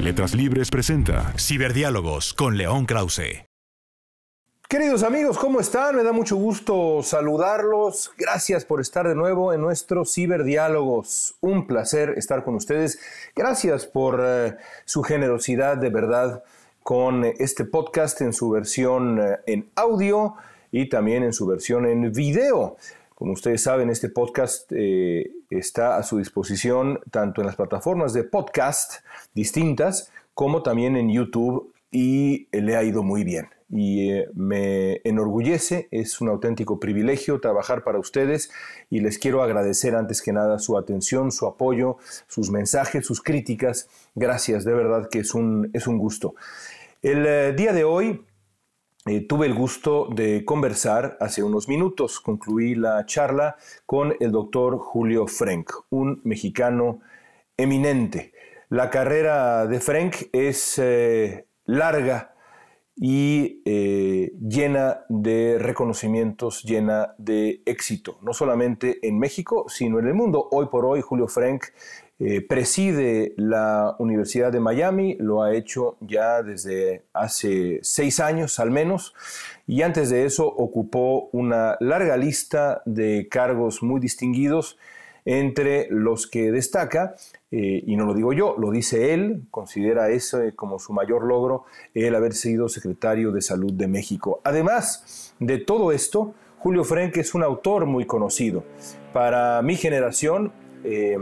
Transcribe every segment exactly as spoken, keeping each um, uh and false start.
Letras Libres presenta Ciberdiálogos con León Krause. Queridos amigos, ¿cómo están? Me da mucho gusto saludarlos. Gracias por estar de nuevo en nuestros Ciberdiálogos. Un placer estar con ustedes. Gracias por eh, su generosidad de verdad con este podcast en su versión eh, en audio y también en su versión en video. Como ustedes saben, este podcast eh, está a su disposición tanto en las plataformas de podcast distintas como también en YouTube y le ha ido muy bien. Y eh, me enorgullece, es un auténtico privilegio trabajar para ustedes y les quiero agradecer antes que nada su atención, su apoyo, sus mensajes, sus críticas. Gracias, de verdad que es un, es un gusto. El eh, día de hoy eh, tuve el gusto de conversar hace unos minutos. Concluí la charla con el doctor Julio Frenk, un mexicano eminente. La carrera de Frenk es eh, larga y eh, llena de reconocimientos, llena de éxito, no solamente en México, sino en el mundo. Hoy por hoy, Julio Frenk eh, preside la Universidad de Miami, lo ha hecho ya desde hace seis años al menos, y antes de eso ocupó una larga lista de cargos muy distinguidos, entre los que destaca, eh, y no lo digo yo, lo dice él, considera eso como su mayor logro, el haber sido secretario de Salud de México. Además de todo esto, Julio Frenk es un autor muy conocido. Para mi generación eh,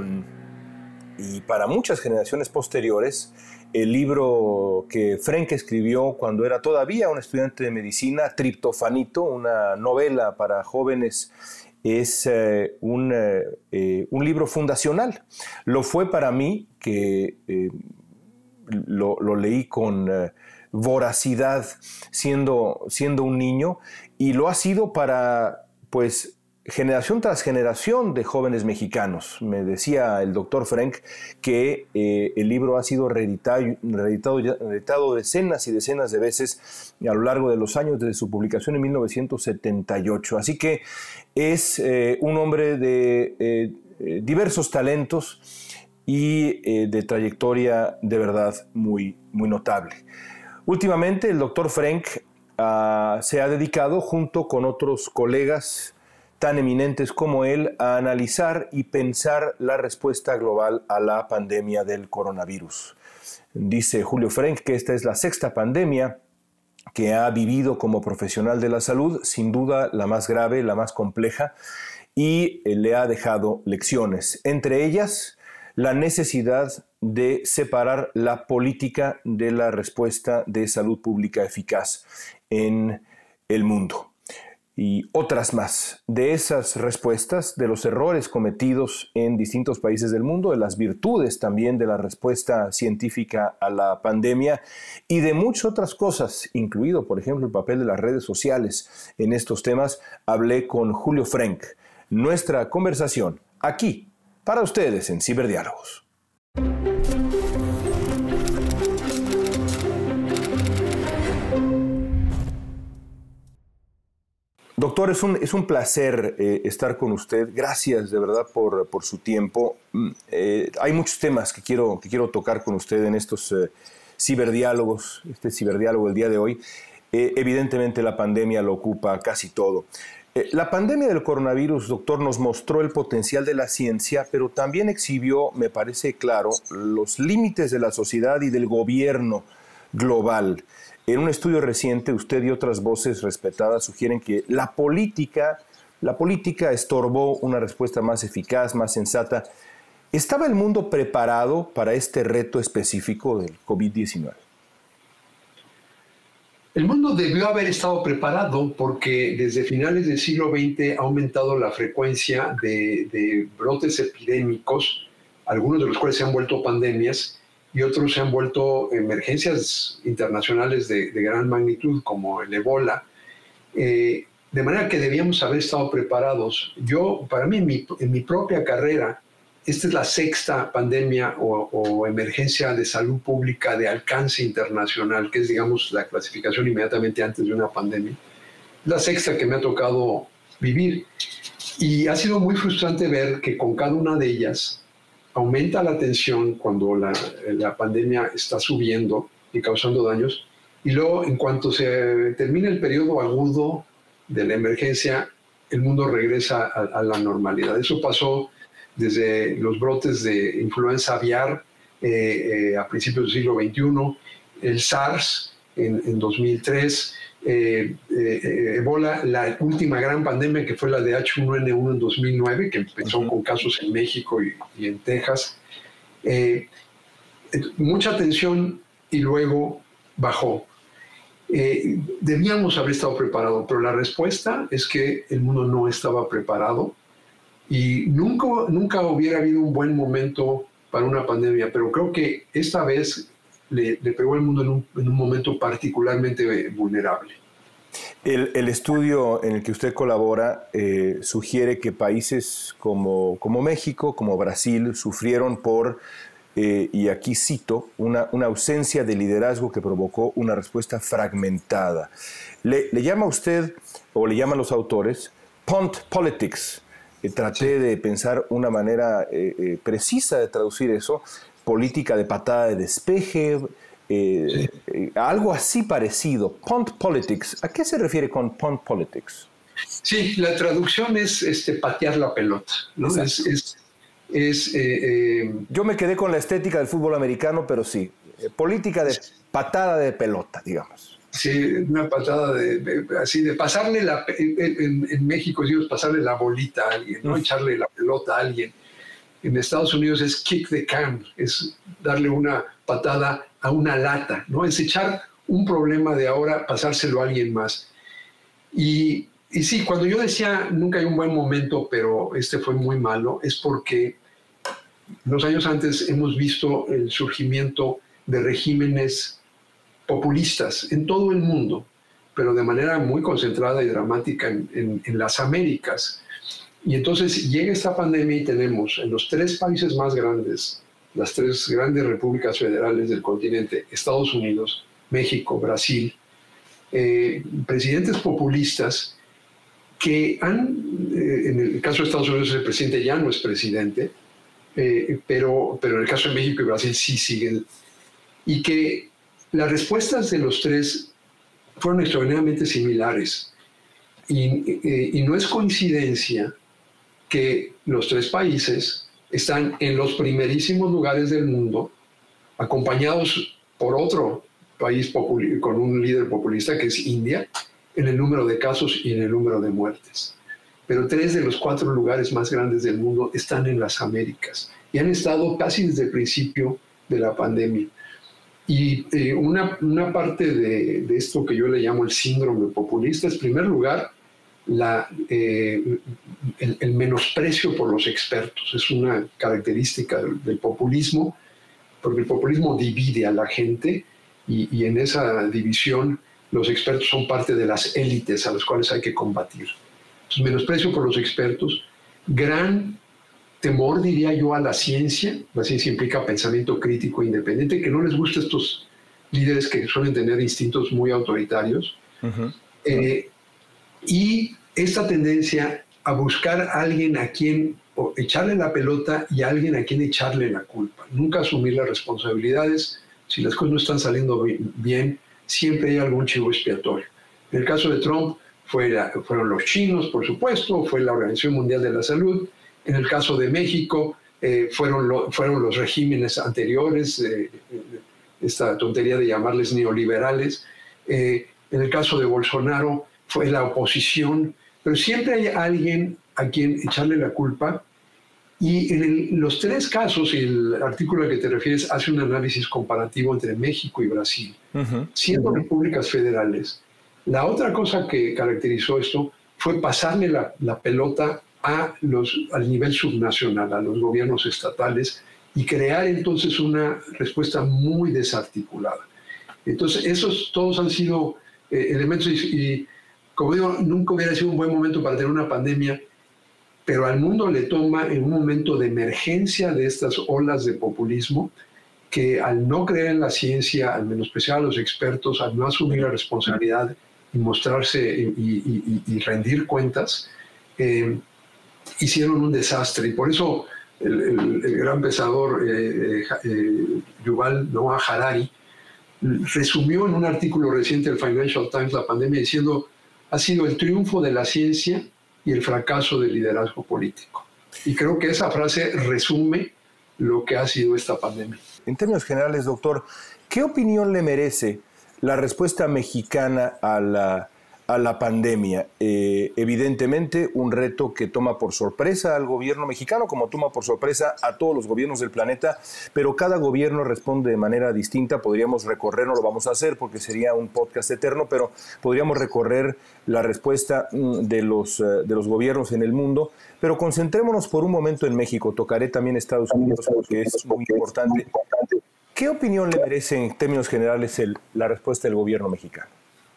y para muchas generaciones posteriores, el libro que Frenk escribió cuando era todavía un estudiante de medicina, Triptofanito, una novela para jóvenes, es eh, un, eh, un libro fundacional. Lo fue para mí, que eh, lo, lo leí con eh, voracidad siendo, siendo un niño, y lo ha sido para, pues, generación tras generación de jóvenes mexicanos. Me decía el doctor Frenk que eh, el libro ha sido reeditado, reeditado, reeditado decenas y decenas de veces a lo largo de los años desde su publicación en mil novecientos setenta y ocho. Así que es eh, un hombre de eh, eh, diversos talentos y eh, de trayectoria de verdad muy, muy notable. Últimamente el doctor Frenk uh, se ha dedicado junto con otros colegas tan eminentes como él a analizar y pensar la respuesta global a la pandemia del coronavirus. Dice Julio Frenk que esta es la sexta pandemia que ha vivido como profesional de la salud, sin duda la más grave, la más compleja, y le ha dejado lecciones, entre ellas la necesidad de separar la política de la respuesta de salud pública eficaz en el mundo. Y otras más, de esas respuestas, de los errores cometidos en distintos países del mundo, de las virtudes también de la respuesta científica a la pandemia y de muchas otras cosas, incluido, por ejemplo, el papel de las redes sociales en estos temas, hablé con Julio Frenk. Nuestra conversación aquí, para ustedes en Ciberdiálogos. Doctor, es un, es un placer eh, estar con usted. Gracias de verdad por, por su tiempo. Eh, hay muchos temas que quiero, que quiero tocar con usted en estos eh, ciberdiálogos, este ciberdiálogo el día de hoy. Eh, evidentemente la pandemia lo ocupa casi todo. Eh, la pandemia del coronavirus, doctor, nos mostró el potencial de la ciencia, pero también exhibió, me parece claro, los límites de la sociedad y del gobierno global. En un estudio reciente, usted y otras voces respetadas sugieren que la política, la política estorbó una respuesta más eficaz, más sensata. ¿Estaba el mundo preparado para este reto específico del COVID diecinueve? El mundo debió haber estado preparado porque desde finales del siglo veinte ha aumentado la frecuencia de, de brotes epidémicos, algunos de los cuales se han vuelto pandemias, y otros se han vuelto emergencias internacionales de, de gran magnitud, como el ébola, eh, de manera que debíamos haber estado preparados. Yo, para mí, en mi, en mi propia carrera, esta es la sexta pandemia o, o emergencia de salud pública de alcance internacional, que es, digamos, la clasificación inmediatamente antes de una pandemia. La sexta que me ha tocado vivir. Y ha sido muy frustrante ver que con cada una de ellas aumenta la tensión cuando la, la pandemia está subiendo y causando daños, y luego en cuanto se termina el periodo agudo de la emergencia, el mundo regresa a, a la normalidad. Eso pasó desde los brotes de influenza aviar eh, eh, a principios del siglo veintiuno, el SARS en, en dos mil tres, eh, eh, Ebola, la última gran pandemia que fue la de H uno N uno en dos mil nueve, que empezó uh-huh. con casos en México y, y en Texas. Eh, mucha tensión y luego bajó. Eh, debíamos haber estado preparados, pero la respuesta es que el mundo no estaba preparado y nunca, nunca hubiera habido un buen momento para una pandemia, pero creo que esta vez le, le pegó al mundo en un, en un momento particularmente vulnerable. El, el estudio en el que usted colabora eh, sugiere que países como, como México, como Brasil, sufrieron por, eh, y aquí cito, una, una ausencia de liderazgo que provocó una respuesta fragmentada. Le, le llama usted, o le llaman los autores, punt politics. Eh, traté sí. de pensar una manera eh, eh, precisa de traducir eso, política de patada de despeje, eh, sí. eh, algo así parecido. Punt politics. ¿A qué se refiere con punt politics? Sí, la traducción es este, patear la pelota, ¿no? Es, es, es, eh, eh, Yo me quedé con la estética del fútbol americano, pero sí, eh, política de patada de pelota, digamos. Sí, una patada de, de, así de pasarle la... En, en México decimos pasarle la bolita a alguien, ¿no? Mm. Echarle la pelota a alguien. En Estados Unidos es kick the can, es darle una patada a una lata, ¿no? Es echar un problema de ahora, pasárselo a alguien más. Y, y sí, cuando yo decía nunca hay un buen momento, pero este fue muy malo, es porque los años antes hemos visto el surgimiento de regímenes populistas en todo el mundo, pero de manera muy concentrada y dramática en, en, en las Américas. Y entonces llega esta pandemia y tenemos en los tres países más grandes, las tres grandes repúblicas federales del continente, Estados Unidos, México, Brasil, eh, presidentes populistas que han, eh, en el caso de Estados Unidos el presidente ya no es presidente, eh, pero, pero en el caso de México y Brasil sí siguen, y que las respuestas de los tres fueron extraordinariamente similares. Y, eh, y no es coincidencia que los tres países están en los primerísimos lugares del mundo, acompañados por otro país con un líder populista que es India, en el número de casos y en el número de muertes. Pero tres de los cuatro lugares más grandes del mundo están en las Américas y han estado casi desde el principio de la pandemia. Y eh, una, una parte de, de esto que yo le llamo el síndrome populista es, en primer lugar, la, eh, el, el menosprecio por los expertos. Es una característica del, del populismo, porque el populismo divide a la gente y, y en esa división los expertos son parte de las élites a las cuales hay que combatir. Entonces, menosprecio por los expertos, gran temor, diría yo, a la ciencia. La ciencia implica pensamiento crítico e independiente, que no les gusta a estos líderes que suelen tener instintos muy autoritarios. Uh-huh. Eh, y esta tendencia a buscar a alguien a quien echarle la pelota y a alguien a quien echarle la culpa. Nunca asumir las responsabilidades. Si las cosas no están saliendo bien, siempre hay algún chivo expiatorio. En el caso de Trump fue la, fueron los chinos, por supuesto, fue la Organización Mundial de la Salud. En el caso de México, eh, fueron, lo, fueron los regímenes anteriores, eh, esta tontería de llamarles neoliberales. Eh, en el caso de Bolsonaro, fue la oposición, pero siempre hay alguien a quien echarle la culpa. Y en el, los tres casos, y el artículo al que te refieres hace un análisis comparativo entre México y Brasil, uh-huh. siendo uh-huh. repúblicas federales. La otra cosa que caracterizó esto fue pasarle la, la pelota a los, al nivel subnacional, a los gobiernos estatales, y crear entonces una respuesta muy desarticulada. Entonces, esos todos han sido eh, elementos, y, y como digo, nunca hubiera sido un buen momento para tener una pandemia, pero al mundo le toma en un momento de emergencia de estas olas de populismo, que al no creer en la ciencia, al menospreciar a los expertos, al no asumir la responsabilidad y mostrarse y, y, y, y rendir cuentas, eh, hicieron un desastre. Y por eso el, el, el gran pensador eh, eh, Yuval Noah Harari resumió en un artículo reciente del Financial Times la pandemia diciendo: ha sido el triunfo de la ciencia y el fracaso del liderazgo político. Y creo que esa frase resume lo que ha sido esta pandemia. En términos generales, doctor, ¿qué opinión le merece la respuesta mexicana a la, a la pandemia? Eh, evidentemente, un reto que toma por sorpresa al gobierno mexicano, como toma por sorpresa a todos los gobiernos del planeta, pero cada gobierno responde de manera distinta. Podríamos recorrer, no lo vamos a hacer porque sería un podcast eterno, pero podríamos recorrer la respuesta de los, de los gobiernos en el mundo. Pero concentrémonos por un momento en México. Tocaré también Estados Unidos porque es muy importante. ¿Qué opinión le merece en términos generales el, la respuesta del gobierno mexicano?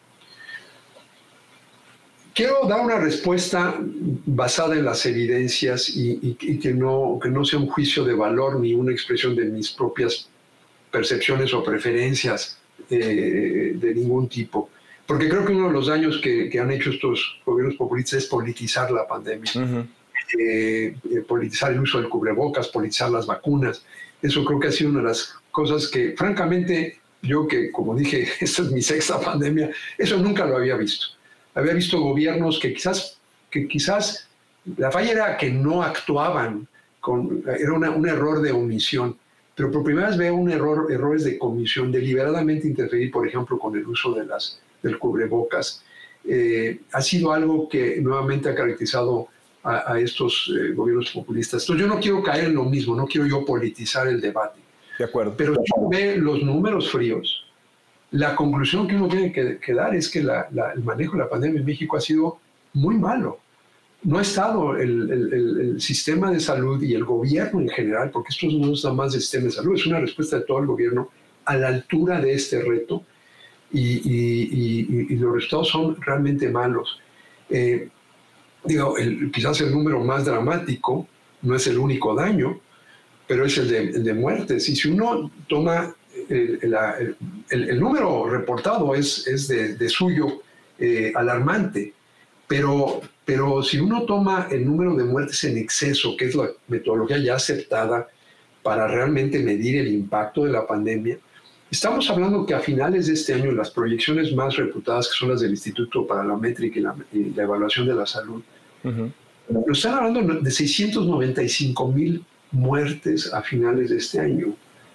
Quiero dar una respuesta basada en las evidencias y, y, y que, no, que no sea un juicio de valor ni una expresión de mis propias percepciones o preferencias eh, de ningún tipo. Porque creo que uno de los daños que, que han hecho estos gobiernos populistas es politizar la pandemia. Uh-huh. eh, eh, politizar el uso del cubrebocas, politizar las vacunas. Eso creo que ha sido una de las cosas que, francamente, yo que, como dije, esta es mi sexta pandemia, eso nunca lo había visto. Había visto gobiernos que quizás, que quizás la falla era que no actuaban, con, era una, un error de omisión, pero por primera vez veo un error, errores de comisión, deliberadamente interferir, por ejemplo, con el uso de las, del cubrebocas. Eh, ha sido algo que nuevamente ha caracterizado a, a estos eh, gobiernos populistas. Entonces yo no quiero caer en lo mismo, no quiero yo politizar el debate. De acuerdo. Pero si uno ve los números fríos, la conclusión que uno tiene que, que dar es que la, la, el manejo de la pandemia en México ha sido muy malo. No ha estado el, el, el, el sistema de salud y el gobierno en general, porque esto no es nada más del sistema de salud, es una respuesta de todo el gobierno a la altura de este reto y, y, y, y los resultados son realmente malos. Eh, digo, el, quizás el número más dramático no es el único daño, pero es el de, el de muertes. Y si uno toma el, el, el, el número reportado es, es de, de suyo eh, alarmante, pero, pero si uno toma el número de muertes en exceso, que es la metodología ya aceptada para realmente medir el impacto de la pandemia, estamos hablando que a finales de este año las proyecciones más reputadas, que son las del Instituto para la Métrica y la, y la Evaluación de la Salud, uh-huh. nos están hablando de seiscientos noventa y cinco mil muertes a finales de este año,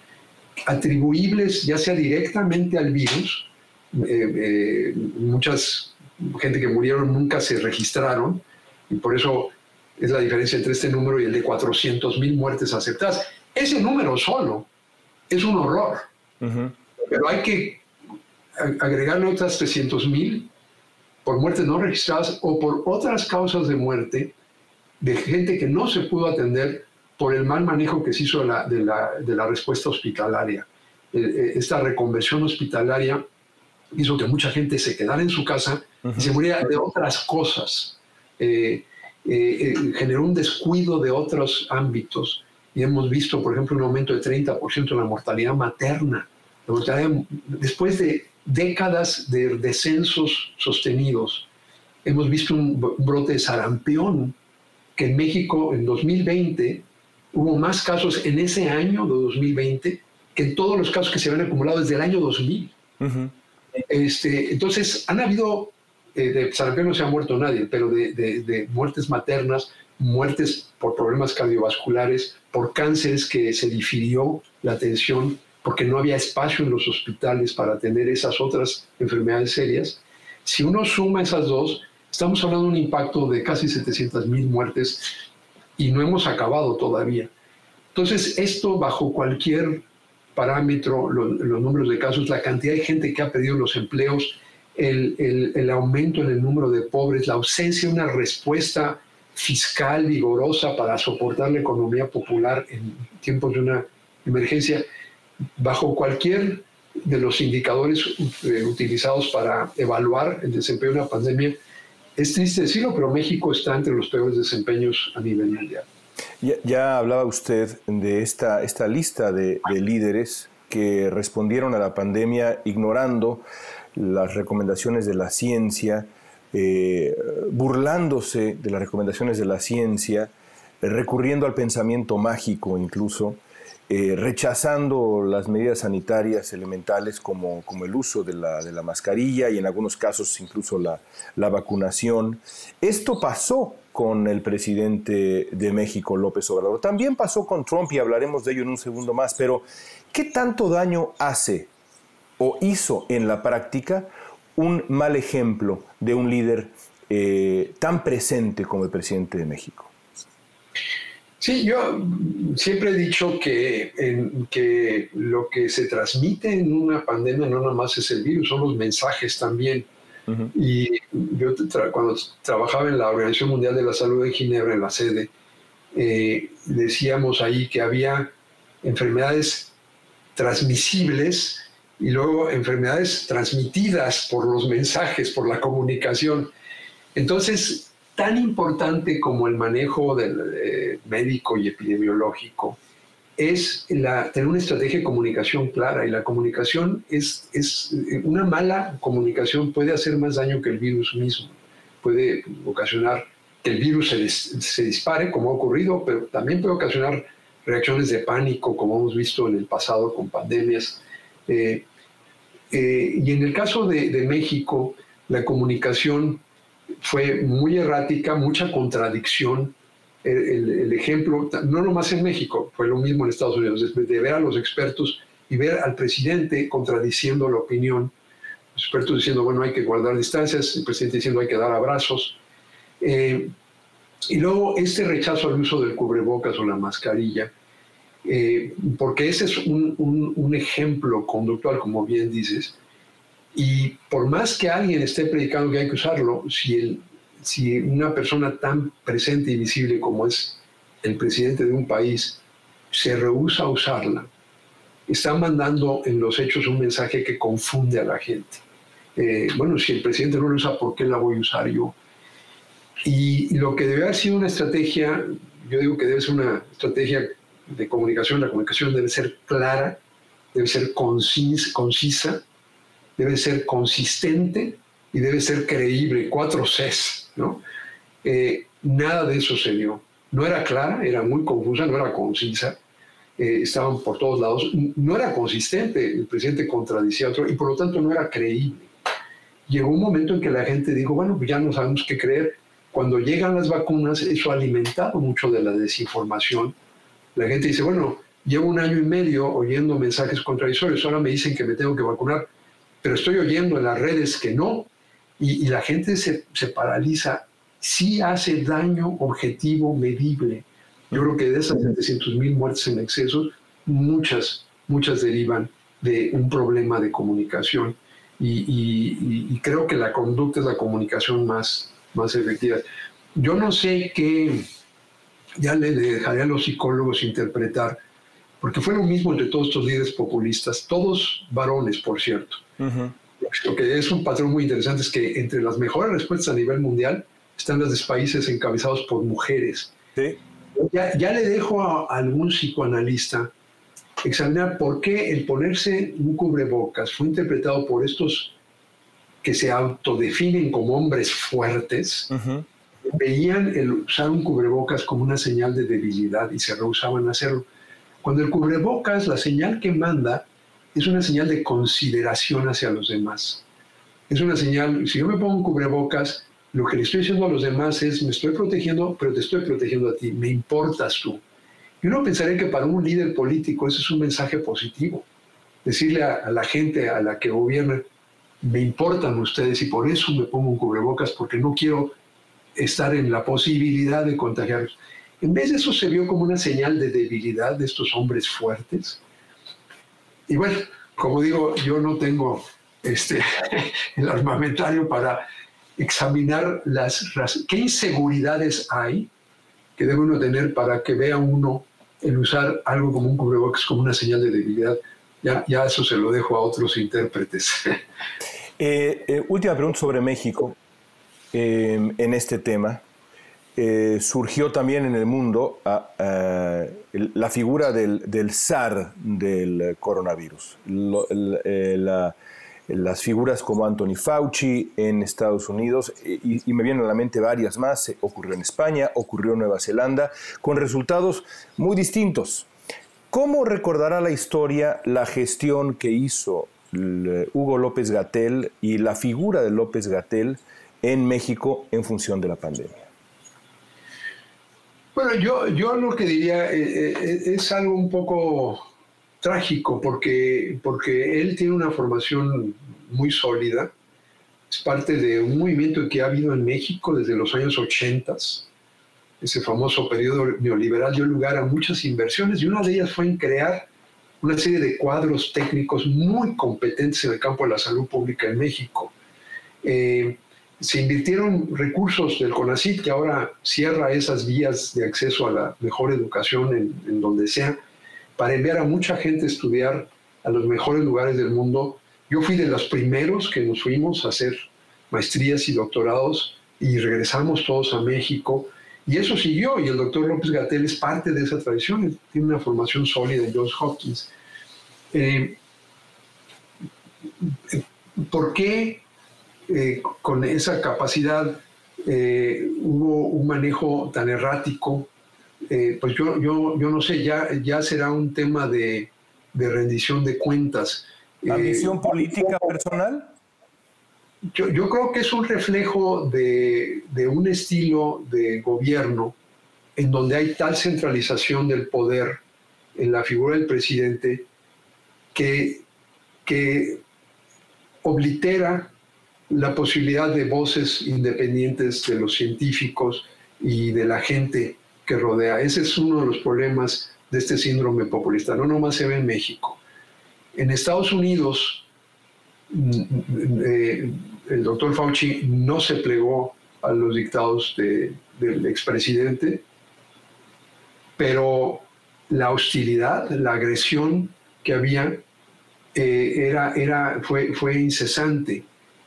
atribuibles ya sea directamente al virus. Eh, eh, muchas gente que murieron nunca se registraron y por eso es la diferencia entre este número y el de cuatrocientos mil muertes aceptadas. Ese número solo es un horror, uh-huh. pero hay que agregarle otras trescientos mil por muertes no registradas o por otras causas de muerte de gente que no se pudo atender por el mal manejo que se hizo de la, de la, de la respuesta hospitalaria. Eh, esta reconversión hospitalaria hizo que mucha gente se quedara en su casa uh-huh. y se muriera de otras cosas. Eh, eh, eh, generó un descuido de otros ámbitos y hemos visto, por ejemplo, un aumento de treinta por ciento en la mortalidad materna. La mortalidad, después de décadas de descensos sostenidos, hemos visto un brote de sarampión que en México en dos mil veinte hubo más casos en ese año de dos mil veinte que en todos los casos que se habían acumulado desde el año dos mil. Uh-huh. Este, entonces, han habido, eh, de sarampión no se ha muerto nadie, pero de, de, de muertes maternas, muertes por problemas cardiovasculares, por cánceres que se difirió la atención porque no había espacio en los hospitales para atender esas otras enfermedades serias. Si uno suma esas dos, estamos hablando de un impacto de casi setecientas mil muertes y no hemos acabado todavía. Entonces, esto bajo cualquier parámetro, los, los números de casos, la cantidad de gente que ha perdido los empleos, el, el, el aumento en el número de pobres, la ausencia de una respuesta fiscal vigorosa para soportar la economía popular en tiempos de una emergencia, bajo cualquier de los indicadores eh, utilizados para evaluar el desempeño de una pandemia, es triste decirlo, pero México está entre los peores desempeños a nivel mundial. Ya, ya hablaba usted de esta, esta lista de, de líderes que respondieron a la pandemia ignorando las recomendaciones de la ciencia, eh, burlándose de las recomendaciones de la ciencia, recurriendo al pensamiento mágico incluso, eh, rechazando las medidas sanitarias elementales como, como el uso de la, de la mascarilla y en algunos casos incluso la, la vacunación. Esto pasó con el presidente de México, López Obrador. También pasó con Trump y hablaremos de ello en un segundo más, pero ¿qué tanto daño hace o hizo en la práctica un mal ejemplo de un líder eh, tan presente como el presidente de México? Sí, yo siempre he dicho que, en, que lo que se transmite en una pandemia no nada más es el virus, son los mensajes también. Uh-huh. Y yo tra- cuando trabajaba en la Organización Mundial de la Salud en Ginebra, en la sede, eh, decíamos ahí que había enfermedades transmisibles y luego enfermedades transmitidas por los mensajes, por la comunicación. Entonces, tan importante como el manejo del eh, médico y epidemiológico es la, tener una estrategia de comunicación clara, y la comunicación es, es una mala comunicación puede hacer más daño que el virus mismo, puede ocasionar que el virus se, se dispare, como ha ocurrido, pero también puede ocasionar reacciones de pánico, como hemos visto en el pasado con pandemias. Eh, eh, y en el caso de, de México, la comunicación fue muy errática, mucha contradicción. El, el, el ejemplo, no nomás en México, fue lo mismo en Estados Unidos, de, de ver a los expertos y ver al presidente contradiciendo la opinión. Los expertos diciendo, bueno, hay que guardar distancias, el presidente diciendo hay que dar abrazos. Eh, y luego este rechazo al uso del cubrebocas o la mascarilla, eh, porque ese es un, un, un ejemplo conductual, como bien dices. Y por más que alguien esté predicando que hay que usarlo, si, el, si una persona tan presente y visible como es el presidente de un país se rehúsa a usarla, está mandando en los hechos un mensaje que confunde a la gente. Eh, bueno, si el presidente no lo usa, ¿por qué la voy a usar yo? Y, y lo que debe haber sido una estrategia, yo digo que debe ser una estrategia de comunicación, la comunicación debe ser clara, debe ser concis, concisa, debe ser consistente y debe ser creíble, cuatro Cs, ¿no? Eh, nada de eso se dio. No era clara, era muy confusa, no era concisa, eh, estaban por todos lados, no era consistente, el presidente contradicía a otro y por lo tanto no era creíble. Llegó un momento en que la gente dijo, bueno, pues ya no sabemos qué creer. Cuando llegan las vacunas, eso ha alimentado mucho de la desinformación. La gente dice, bueno, llevo un año y medio oyendo mensajes contradictorios, ahora me dicen que me tengo que vacunar, pero estoy oyendo en las redes que no, y, y la gente se, se paraliza. Sí hace daño objetivo, medible. Yo creo que de esas setecientas mil muertes en exceso, muchas, muchas derivan de un problema de comunicación. Y, y, y creo que la conducta es la comunicación más, más efectiva. Yo no sé qué, ya le dejaré a los psicólogos interpretar, porque fue lo mismo entre todos estos líderes populistas, todos varones, por cierto. Uh-huh. Lo que es un patrón muy interesante es que entre las mejores respuestas a nivel mundial están las de países encabezados por mujeres. ¿Sí? Ya, ya le dejo a, a algún psicoanalista examinar por qué el ponerse un cubrebocas fue interpretado por estos que se autodefinen como hombres fuertes. Uh-huh. Veían el usar un cubrebocas como una señal de debilidad y se rehusaban a hacerlo. Cuando el cubrebocas, la señal que manda, es una señal de consideración hacia los demás. Es una señal, si yo me pongo un cubrebocas, lo que le estoy diciendo a los demás es, me estoy protegiendo, pero te estoy protegiendo a ti, me importas tú. Y uno pensaría que para un líder político eso es un mensaje positivo. Decirle a, a la gente a la que gobierna, me importan ustedes y por eso me pongo un cubrebocas, porque no quiero estar en la posibilidad de contagiarlos. En vez de eso se vio como una señal de debilidad de estos hombres fuertes. Y bueno, como digo, yo no tengo este, el armamentario para examinar las qué inseguridades hay que debe uno tener para que vea uno el usar algo como un cubrebocas como una señal de debilidad. Ya, ya eso se lo dejo a otros intérpretes. Eh, eh, última pregunta sobre México eh, en este tema. Eh, surgió también en el mundo a, a, la figura del, del zar del coronavirus. Lo, el, la, las figuras como Anthony Fauci en Estados Unidos, y, y me vienen a la mente varias más. Ocurrió en España, ocurrió en Nueva Zelanda, con resultados muy distintos. ¿Cómo recordará la historia la gestión que hizo Hugo López-Gatell y la figura de López-Gatell en México en función de la pandemia? Bueno, yo, yo lo que diría es, es algo un poco trágico, porque, porque él tiene una formación muy sólida, es parte de un movimiento que ha habido en México desde los años ochenta. Ese famoso periodo neoliberal dio lugar a muchas inversiones, y una de ellas fue en crear una serie de cuadros técnicos muy competentes en el campo de la salud pública en México. Eh, se invirtieron recursos del CONACYT, que ahora cierra esas vías de acceso a la mejor educación en, en donde sea, para enviar a mucha gente a estudiar a los mejores lugares del mundo. Yo fui de los primeros que nos fuimos a hacer maestrías y doctorados, y regresamos todos a México, y eso siguió, y el doctor López-Gatell es parte de esa tradición, tiene una formación sólida en Johns Hopkins. Eh, ¿Por qué eh, con esa capacidad eh, hubo un manejo tan errático? Eh, pues yo, yo, yo no sé, ya, ya será un tema de, de rendición de cuentas. ¿Ambición eh, política personal? Yo, yo creo que es un reflejo de, de un estilo de gobierno en donde hay tal centralización del poder en la figura del presidente que, que oblitera la posibilidad de voces independientes de los científicos y de la gente que rodea. Ese es uno de los problemas de este síndrome populista. No nomás se ve en México. En Estados Unidos, eh, el doctor Fauci no se plegó a los dictados de, del expresidente, pero la hostilidad, la agresión que había eh, era, era, fue, fue incesante.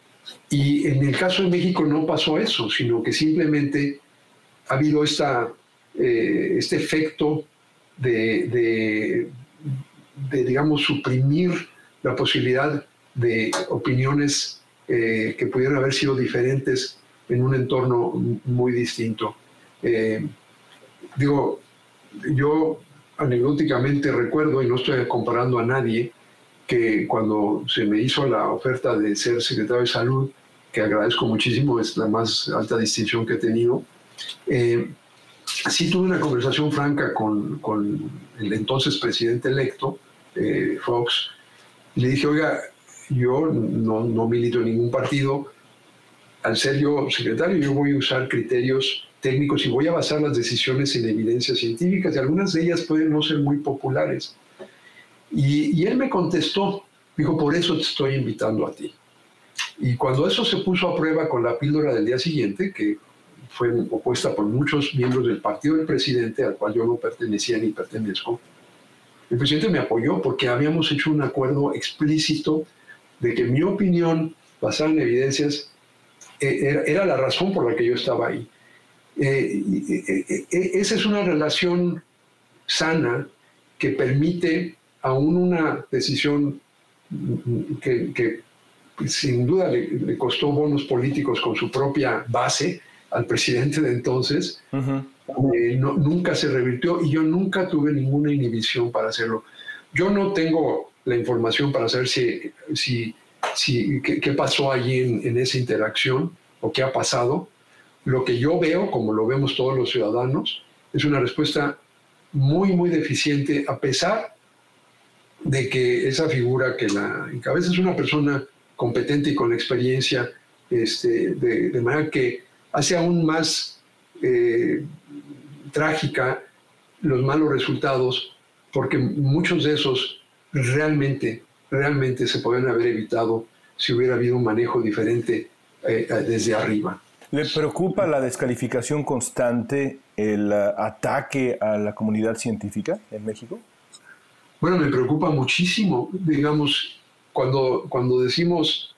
Y en el caso de México no pasó eso, sino que simplemente ha habido esta, eh, este efecto de, de, de, digamos, suprimir la posibilidad de opiniones eh, que pudieran haber sido diferentes en un entorno muy distinto. Eh, digo, yo anecdóticamente recuerdo, y no estoy comparando a nadie, que cuando se me hizo la oferta de ser secretario de Salud, que agradezco muchísimo, es la más alta distinción que he tenido, eh, sí tuve una conversación franca con, con el entonces presidente electo, eh, Fox, y le dije, oiga, yo no, no milito en ningún partido, al ser yo secretario, yo voy a usar criterios técnicos y voy a basar las decisiones en evidencias científicas, y algunas de ellas pueden no ser muy populares. Y, y él me contestó, dijo, por eso te estoy invitando a ti. Y cuando eso se puso a prueba con la píldora del día siguiente, que fue opuesta por muchos miembros del partido del presidente, al cual yo no pertenecía ni pertenezco, el presidente me apoyó porque habíamos hecho un acuerdo explícito de que mi opinión, basada en evidencias, eh, era, era la razón por la que yo estaba ahí. Eh, eh, eh, eh, esa es una relación sana que permite aún una decisión que, que sin duda le, le costó bonos políticos con su propia base al presidente de entonces, uh-huh. eh, no, nunca se revirtió, y yo nunca tuve ninguna inhibición para hacerlo. Yo no tengo la información para saber si, si, si, qué, qué pasó allí en, en esa interacción o qué ha pasado. Lo que yo veo, como lo vemos todos los ciudadanos, es una respuesta muy, muy deficiente, a pesar de que esa figura que la encabeza es una persona competente y con experiencia, este, de, de manera que hace aún más eh, trágica los malos resultados, porque muchos de esos realmente, realmente se podrían haber evitado si hubiera habido un manejo diferente eh, desde arriba. ¿Le preocupa la descalificación constante, el uh, ataque a la comunidad científica en México? Bueno, me preocupa muchísimo. Digamos, cuando, cuando decimos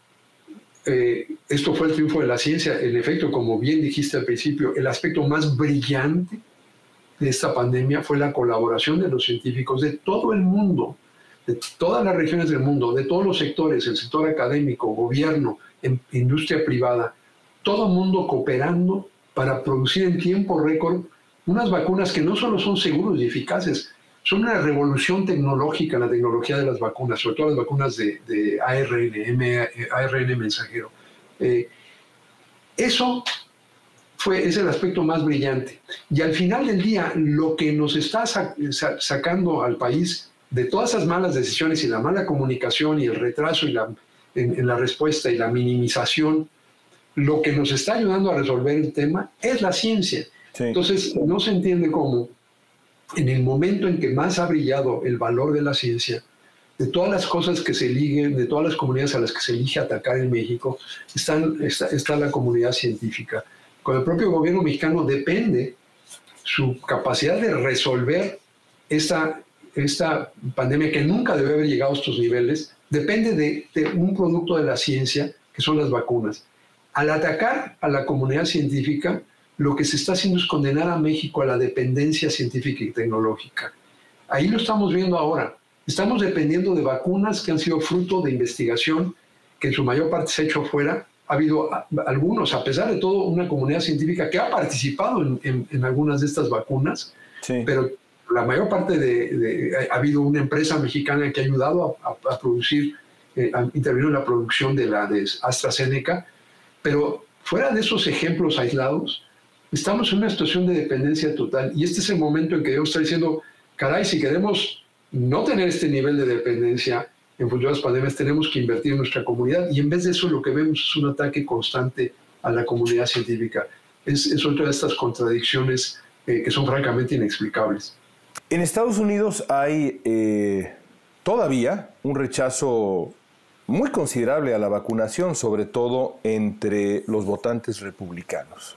eh, esto fue el triunfo de la ciencia, en efecto, como bien dijiste al principio, el aspecto más brillante de esta pandemia fue la colaboración de los científicos de todo el mundo, de todas las regiones del mundo, de todos los sectores, el sector académico, gobierno, en, industria privada, todo el mundo cooperando para producir en tiempo récord unas vacunas que no solo son seguras y eficaces, son una revolución tecnológica en la tecnología de las vacunas, sobre todo las vacunas de, de A R N, A R N mensajero. Eh, eso fue, es el aspecto más brillante. Y al final del día, lo que nos está sac sacando al país de todas esas malas decisiones y la mala comunicación y el retraso y la, en, en la respuesta y la minimización, lo que nos está ayudando a resolver el tema es la ciencia. Sí. Entonces, no se entiende cómo, en el momento en que más ha brillado el valor de la ciencia, de todas las cosas que se eliguen, de todas las comunidades a las que se elige atacar en México, están, está, está la comunidad científica. Con el propio gobierno mexicano depende su capacidad de resolver esta, esta pandemia que nunca debe haber llegado a estos niveles, depende de, de un producto de la ciencia, que son las vacunas. Al atacar a la comunidad científica, lo que se está haciendo es condenar a México a la dependencia científica y tecnológica. Ahí lo estamos viendo ahora. Estamos dependiendo de vacunas que han sido fruto de investigación que en su mayor parte se ha hecho fuera. Ha habido algunos, a pesar de todo, una comunidad científica que ha participado en, en, en algunas de estas vacunas, sí. Pero la mayor parte de, de... Ha habido una empresa mexicana que ha ayudado a, a, a producir, eh, ha intervenido en la producción de la de AstraZeneca, pero fuera de esos ejemplos aislados, estamos en una situación de dependencia total y este es el momento en que Dios está diciendo, caray, si queremos no tener este nivel de dependencia en función de las pandemias, tenemos que invertir en nuestra comunidad y en vez de eso lo que vemos es un ataque constante a la comunidad científica. Es, es otra de estas contradicciones eh, que son francamente inexplicables. En Estados Unidos hay eh, todavía un rechazo muy considerable a la vacunación, sobre todo entre los votantes republicanos.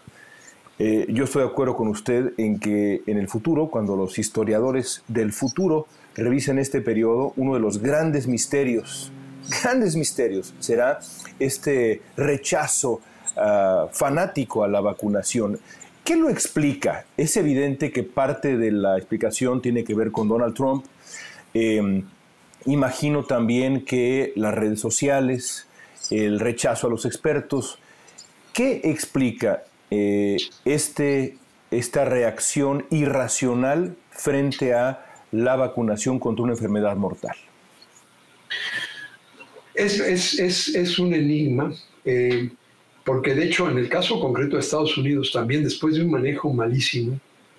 Eh, yo estoy de acuerdo con usted en que en el futuro, cuando los historiadores del futuro revisen este periodo, uno de los grandes misterios, grandes misterios, será este rechazo uh, fanático a la vacunación. ¿Qué lo explica? Es evidente que parte de la explicación tiene que ver con Donald Trump. Eh, imagino también que las redes sociales, el rechazo a los expertos. ¿Qué explica Eh, este, esta reacción irracional frente a la vacunación contra una enfermedad mortal? Es, es, es, es un enigma, eh, porque de hecho en el caso concreto de Estados Unidos también, después de un manejo malísimo,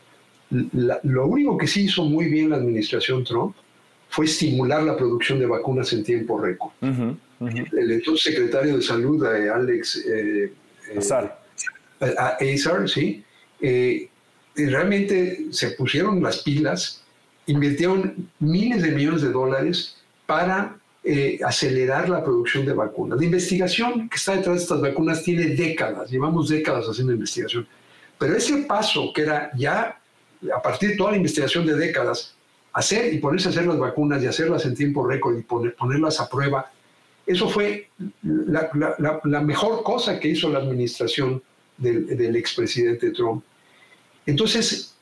la, lo único que sí hizo muy bien la administración Trump fue estimular la producción de vacunas en tiempo récord. Uh-huh, uh-huh. El entonces secretario de Salud, eh, Alex eh, Azar. A Azar, sí, eh, realmente se pusieron las pilas, invirtieron miles de millones de dólares para eh, acelerar la producción de vacunas. La investigación que está detrás de estas vacunas tiene décadas, llevamos décadas haciendo investigación, pero ese paso que era ya, a partir de toda la investigación de décadas, hacer y ponerse a hacer las vacunas y hacerlas en tiempo récord y poner, ponerlas a prueba, eso fue la, la, la, la mejor cosa que hizo la administración Del, del expresidente Trump. Entonces,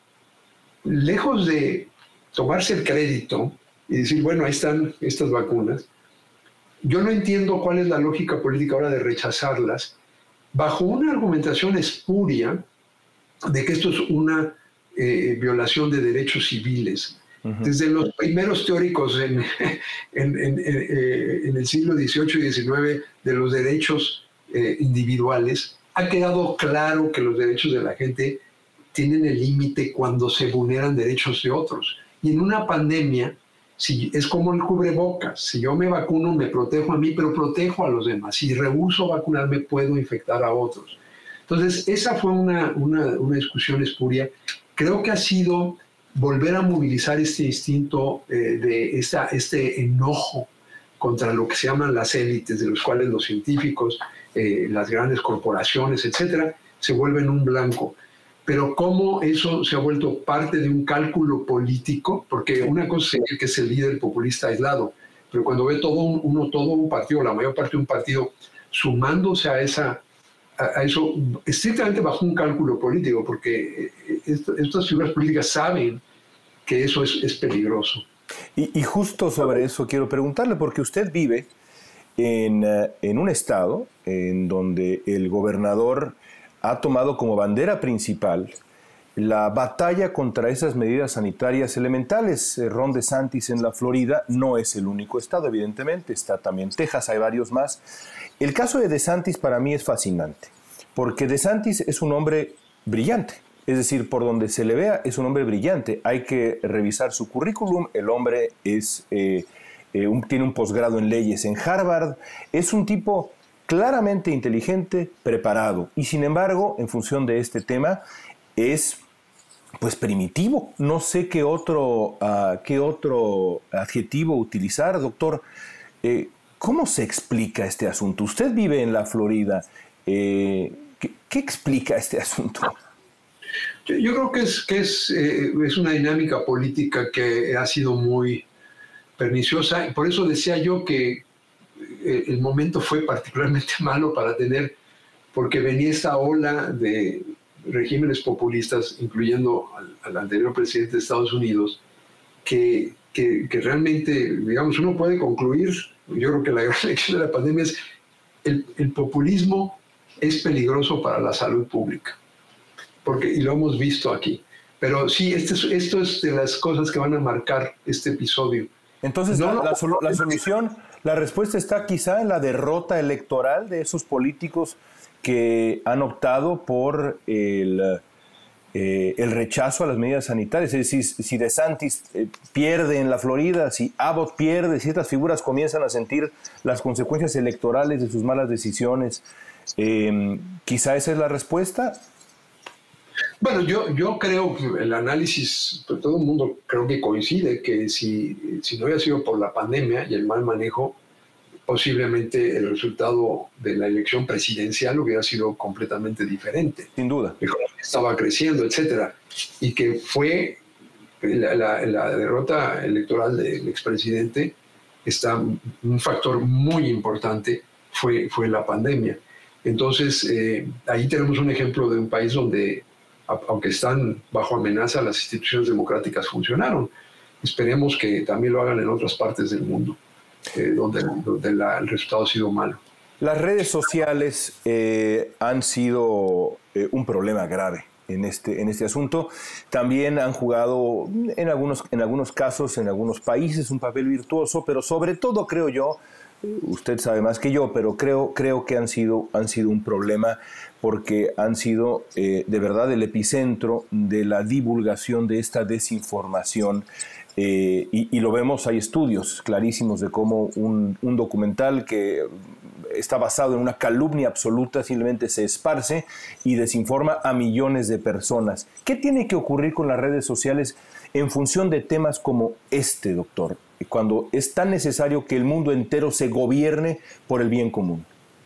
lejos de tomarse el crédito y decir, bueno, ahí están estas vacunas, yo no entiendo cuál es la lógica política ahora de rechazarlas bajo una argumentación espuria de que esto es una eh, violación de derechos civiles. Uh-huh. Desde los primeros teóricos en, en, en, en, en el siglo dieciocho y diecinueve de los derechos eh, individuales, ha quedado claro que los derechos de la gente tienen el límite cuando se vulneran derechos de otros. Y en una pandemia, si, es como el cubrebocas. Si yo me vacuno, me protejo a mí, pero protejo a los demás. Si rehúso vacunarme, puedo infectar a otros. Entonces, esa fue una, una, una discusión espuria. Creo que ha sido volver a movilizar este instinto eh, de esta, este enojo contra lo que se llaman las élites, de los cuales los científicos, eh, las grandes corporaciones, etcétera, se vuelven un blanco. Pero cómo eso se ha vuelto parte de un cálculo político, porque una cosa es que es el líder populista aislado, pero cuando ve todo un, uno, todo un partido, la mayor parte de un partido, sumándose a, esa, a, a eso, estrictamente bajo un cálculo político, porque esto, estas figuras políticas saben que eso es, es peligroso. Y, y justo sobre eso quiero preguntarle, porque usted vive en, uh, en un estado en donde el gobernador ha tomado como bandera principal la batalla contra esas medidas sanitarias elementales. Ron DeSantis en la Florida no es el único estado, evidentemente, está también Texas, hay varios más. El caso de DeSantis para mí es fascinante, porque DeSantis es un hombre brillante, es decir, por donde se le vea es un hombre brillante. Hay que revisar su currículum, el hombre es, eh, eh, un, tiene un posgrado en leyes en Harvard, es un tipo claramente inteligente, preparado, y sin embargo, en función de este tema, es pues primitivo. No sé qué otro, uh, qué otro adjetivo utilizar, doctor. Eh, ¿Cómo se explica este asunto? Usted vive en la Florida. Eh, ¿qué, ¿Qué explica este asunto? Yo, yo creo que es, que es, eh, es una dinámica política que ha sido muy perniciosa. Por eso decía yo que el momento fue particularmente malo para tener, porque venía esta ola de regímenes populistas, incluyendo al, al anterior presidente de Estados Unidos, que, que, que realmente, digamos, uno puede concluir, yo creo que la gran lección de la pandemia es el, el populismo es peligroso para la salud pública, porque, y lo hemos visto aquí. Pero sí, este es, esto es de las cosas que van a marcar este episodio. Entonces, no, la, la, la solución, la respuesta está quizá en la derrota electoral de esos políticos que han optado por el, eh, el rechazo a las medidas sanitarias. Es decir, si DeSantis eh, pierde en la Florida, si Abbott pierde, si estas figuras comienzan a sentir las consecuencias electorales de sus malas decisiones, eh, quizá esa es la respuesta. Bueno, yo, yo creo que el análisis, pues todo el mundo creo que coincide que si, si no hubiera sido por la pandemia y el mal manejo, posiblemente el resultado de la elección presidencial hubiera sido completamente diferente. Sin duda. La economía estaba creciendo, etcétera. Y que fue la, la, la derrota electoral del expresidente, está un factor muy importante, fue, fue la pandemia. Entonces, eh, ahí tenemos un ejemplo de un país donde, aunque están bajo amenaza, las instituciones democráticas funcionaron. Esperemos que también lo hagan en otras partes del mundo. Eh, donde, donde la, el resultado ha sido malo. Las redes sociales eh, han sido eh, un problema grave en este, en este asunto. También han jugado en algunos, en algunos casos, en algunos países, un papel virtuoso, pero sobre todo creo yo, usted sabe más que yo, pero creo, creo que han sido, han sido un problema porque han sido eh, de verdad el epicentro de la divulgación de esta desinformación. Eh, y, y lo vemos, hay estudios clarísimos de cómo un, un documental que está basado en una calumnia absoluta simplemente se esparce y desinforma a millones de personas. ¿Qué tiene que ocurrir con las redes sociales en función de temas como este, doctor, cuando es tan necesario que el mundo entero se gobierne por el bien común?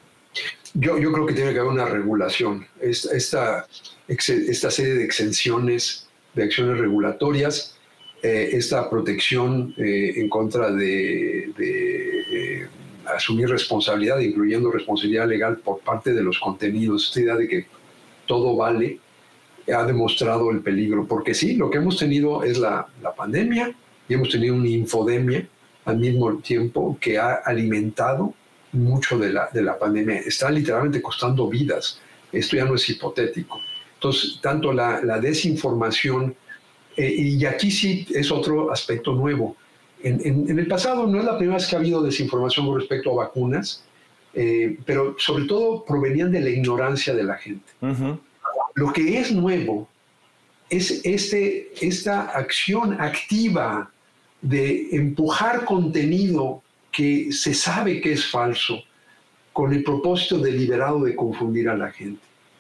Yo, yo creo que tiene que haber una regulación. Esta, esta, esta serie de exenciones, de acciones regulatorias, Eh, esta protección eh, en contra de, de eh, asumir responsabilidad, incluyendo responsabilidad legal por parte de los contenidos, esta idea de que todo vale, ha demostrado el peligro, porque sí, lo que hemos tenido es la, la pandemia y hemos tenido una infodemia al mismo tiempo que ha alimentado mucho de la, de la pandemia. Está literalmente costando vidas, esto ya no es hipotético. Entonces, tanto la, la desinformación, Eh, y aquí sí es otro aspecto nuevo. En, en, en el pasado no es la primera vez que ha habido desinformación con respecto a vacunas, eh, pero sobre todo provenían de la ignorancia de la gente. Uh-huh. Lo que es nuevo es este, esta acción activa de empujar contenido que se sabe que es falso con el propósito deliberado de confundir a la gente.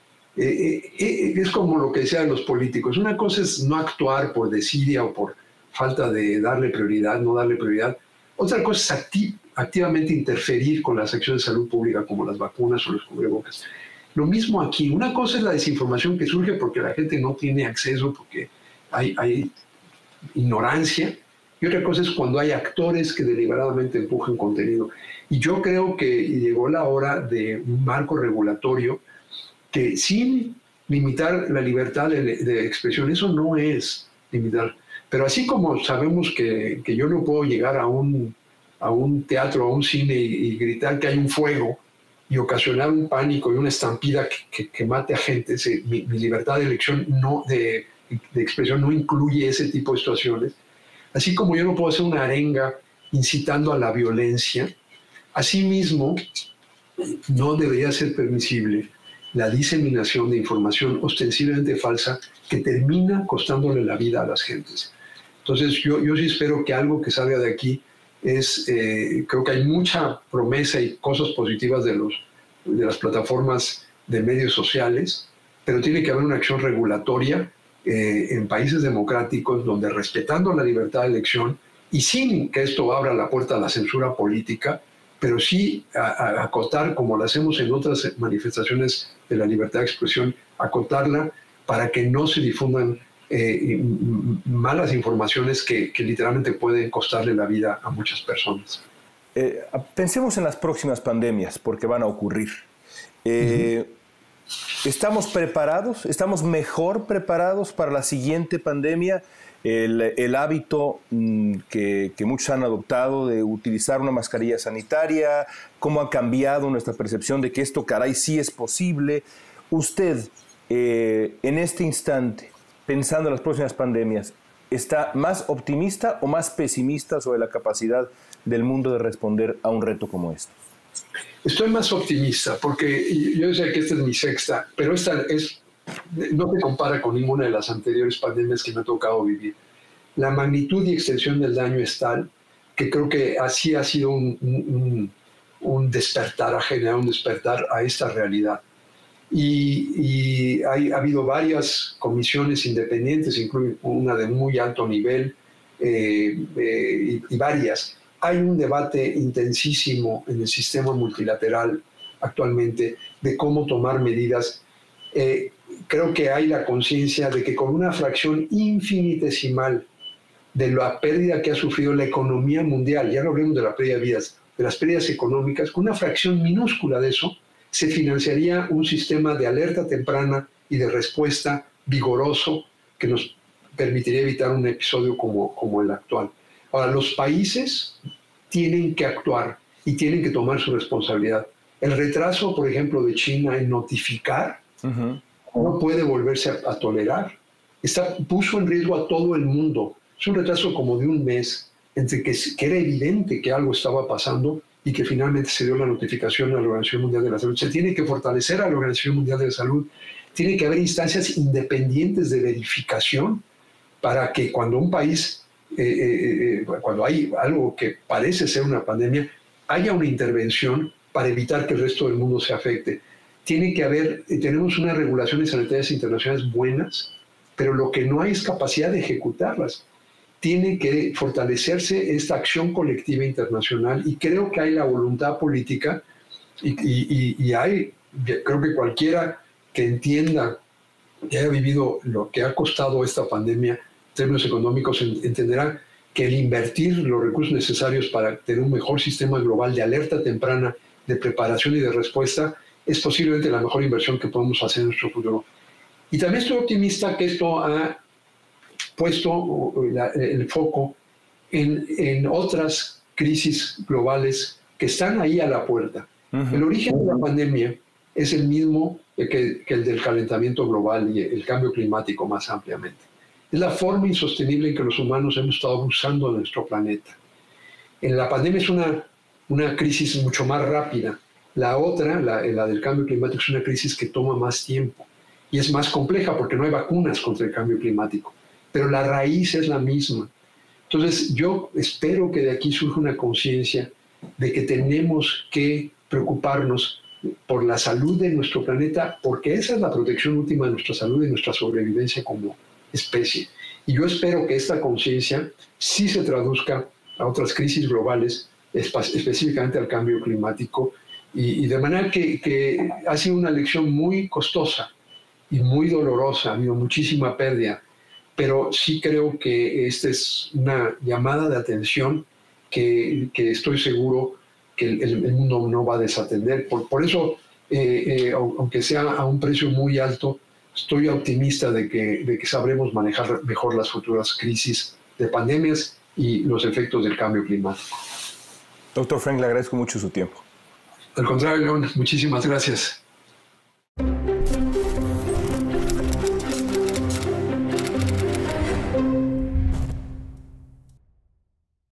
Eh, eh, es como lo que decían los políticos. Una cosa es no actuar por desidia o por falta de darle prioridad, no darle prioridad. Otra cosa es acti- activamente interferir con las acciones de salud pública como las vacunas o los cubrebocas. Lo mismo aquí. Una cosa es la desinformación que surge porque la gente no tiene acceso, porque hay, hay ignorancia. Y otra cosa es cuando hay actores que deliberadamente empujan contenido. Y yo creo que llegó la hora de un marco regulatorio que sin limitar la libertad de, de expresión, eso no es limitar Pero así como sabemos que, que yo no puedo llegar a un, a un teatro, a un cine y, y gritar que hay un fuego y ocasionar un pánico y una estampida que, que, que mate a gente, se, mi, mi libertad de elección, no, de, de expresión no incluye ese tipo de situaciones. Así como yo no puedo hacer una arenga incitando a la violencia, asimismo no debería ser permisible la diseminación de información ostensiblemente falsa que termina costándole la vida a las gentes. Entonces yo, yo sí espero que algo que salga de aquí es, eh, creo que hay mucha promesa y cosas positivas de, los, de las plataformas de medios sociales, pero tiene que haber una acción regulatoria eh, en países democráticos donde, respetando la libertad de elección y sin que esto abra la puerta a la censura política, pero sí a, a acotar, como lo hacemos en otras manifestaciones de la libertad de expresión, acotarla para que no se difundan eh, malas informaciones que, que literalmente pueden costarle la vida a muchas personas. Eh, pensemos en las próximas pandemias, porque van a ocurrir. Eh, uh-huh. ¿Estamos preparados? ¿Estamos mejor preparados para la siguiente pandemia? El, el hábito mmm, que, que muchos han adoptado de utilizar una mascarilla sanitaria, cómo ha cambiado nuestra percepción de que esto, caray, sí es posible. Usted, eh, en este instante, pensando en las próximas pandemias, ¿está más optimista o más pesimista sobre la capacidad del mundo de responder a un reto como este? Estoy más optimista, porque yo sé que esta es mi sexta, pero esta es, no se compara con ninguna de las anteriores pandemias que me ha tocado vivir. La magnitud y extensión del daño es tal que creo que así ha sido un, un, un despertar, ha generado un despertar a esta realidad. Y, y hay, ha habido varias comisiones independientes, incluso una de muy alto nivel, eh, eh, y, y varias. Hay un debate intensísimo en el sistema multilateral actualmente de cómo tomar medidas. Eh, creo que hay la conciencia de que con una fracción infinitesimal de la pérdida que ha sufrido la economía mundial, ya no hablemos de la pérdida de vidas, de las pérdidas económicas, con una fracción minúscula de eso, se financiaría un sistema de alerta temprana y de respuesta vigoroso que nos permitiría evitar un episodio como, como el actual. Ahora, los países tienen que actuar y tienen que tomar su responsabilidad. El retraso, por ejemplo, de China en notificar uh-huh. no puede volverse a, a tolerar. Está, puso en riesgo a todo el mundo. Es un retraso como de un mes entre que, que era evidente que algo estaba pasando y que finalmente se dio la notificación a la Organización Mundial de la Salud. Se tiene que fortalecer a la Organización Mundial de la Salud. Tiene que haber instancias independientes de verificación para que cuando un país, eh, eh, eh, cuando hay algo que parece ser una pandemia, haya una intervención para evitar que el resto del mundo se afecte. Tiene que haber, tenemos unas regulaciones sanitarias internacionales buenas, pero lo que no hay es capacidad de ejecutarlas. Tiene que fortalecerse esta acción colectiva internacional y creo que hay la voluntad política y, y, y hay, creo que cualquiera que entienda, que haya vivido lo que ha costado esta pandemia en términos económicos, entenderá que el invertir los recursos necesarios para tener un mejor sistema global de alerta temprana, de preparación y de respuesta es posiblemente la mejor inversión que podemos hacer en nuestro futuro. Y también estoy optimista que esto ha puesto la, el foco en, en otras crisis globales que están ahí a la puerta. Uh-huh. El origen de la pandemia es el mismo que, que el del calentamiento global y el cambio climático más ampliamente. Es la forma insostenible en que los humanos hemos estado abusando de nuestro planeta. En la pandemia es una, una crisis mucho más rápida. La otra, la, la del cambio climático, es una crisis que toma más tiempo y es más compleja porque no hay vacunas contra el cambio climático, pero la raíz es la misma. Entonces yo espero que de aquí surja una conciencia de que tenemos que preocuparnos por la salud de nuestro planeta, porque esa es la protección última de nuestra salud y nuestra sobrevivencia como especie. Y yo espero que esta conciencia sí se traduzca a otras crisis globales, específicamente al cambio climático, y, y de manera que, que ha sido una lección muy costosa y muy dolorosa, ha habido muchísima pérdida, pero sí creo que esta es una llamada de atención que, que estoy seguro que el, el mundo no va a desatender. Por, por eso, eh, eh, aunque sea a un precio muy alto, estoy optimista de que, de que sabremos manejar mejor las futuras crisis de pandemias y los efectos del cambio climático. Doctor Frank, le agradezco mucho su tiempo. Al contrario, León, muchísimas gracias.